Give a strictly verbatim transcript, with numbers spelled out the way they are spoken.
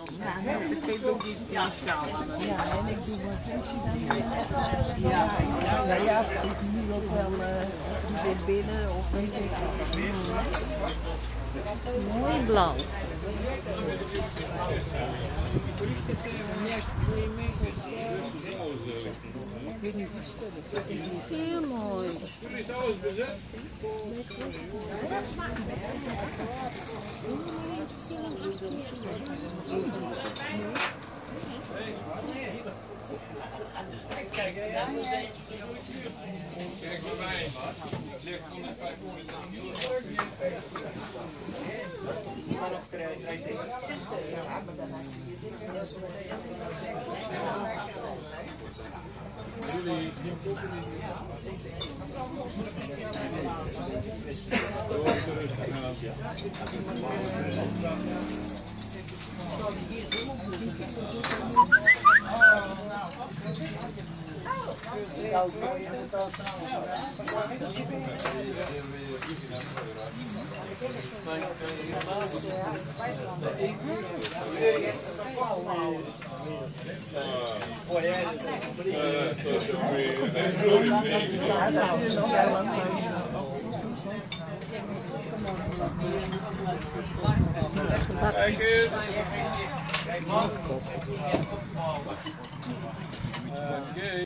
Ja, nee, ik geef ook iets speciaal aan. Ja, en ik doe mijn functie dan weer net. Ja, ja, ja, ik zit nu ook wel, uh, die zit binnen of weet ik. Mooi blauw. Heel mooi. Is alles bezet? Kijk, kijk maar bij. Zeg honderdvijftig. Maar nog krijgen. Jullie Kijk eens. Kijk,